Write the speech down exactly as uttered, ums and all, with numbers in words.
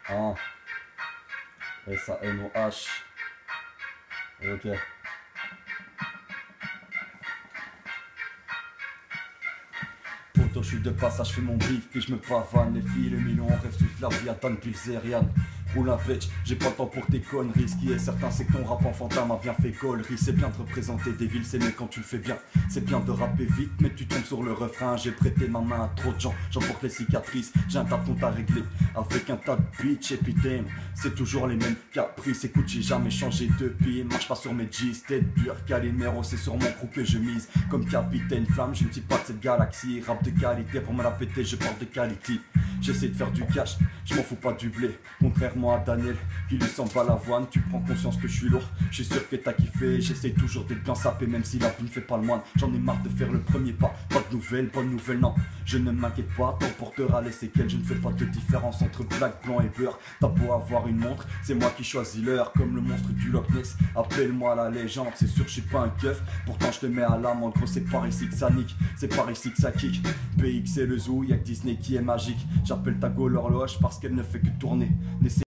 Ah, S A N O H. Ok. Poto, je suis de passage, fais mon bif, puis je me pavane. Les filles, les millions, on rêve toute la vie, attendent Pilzerian. Roule un fetch, j'ai pas le temps pour tes conneries. Ce qui est certain, c'est que ton rap enfantin m'a bien fait collerie. C'est bien de représenter des villes, c'est mieux quand tu le fais bien. C'est bien de rapper vite, mais tu tombes sur le refrain. J'ai prêté ma main à trop de gens, j'emporte les cicatrices. J'ai un tas de comptes à régler, avec un tas de bitch. Et puis damn, c'est toujours les mêmes caprices. Écoute, j'ai jamais changé de pied. Marche pas sur mes G's, tête dure, Calimero, c'est sur mon crew que je mise. Comme Capitaine Flamme, je ne suis pas de cette galaxie. Rap de qualité, pour me la péter, je parle de qualité. J'essaie de faire du cash, je m'en fous pas du blé. Contrairement à Daniel, qui lui semble pas l'avoine. Tu prends conscience que je suis lourd, je suis sûr que t'as kiffé. J'essaie toujours d'être bien sapé, même si la vie ne fait pas le moine. J'en ai marre de faire le premier pas, pas de nouvelles, bonne nouvelle, non. Je ne m'inquiète pas, t'en portera les séquelles. Je ne fais pas de différence entre black, blanc et beurre. T'as beau avoir une montre, c'est moi qui choisis l'heure. Comme le monstre du Loch Ness, appelle-moi la légende. C'est sûr, je suis pas un keuf, pourtant je te mets à l'amende. Gros, c'est par ici que ça nique, c'est par ici que ça kick. P X et le zoo, y'a que Disney qui est magique. J'appelle ta go l'horloge parce qu'elle ne fait que tourner.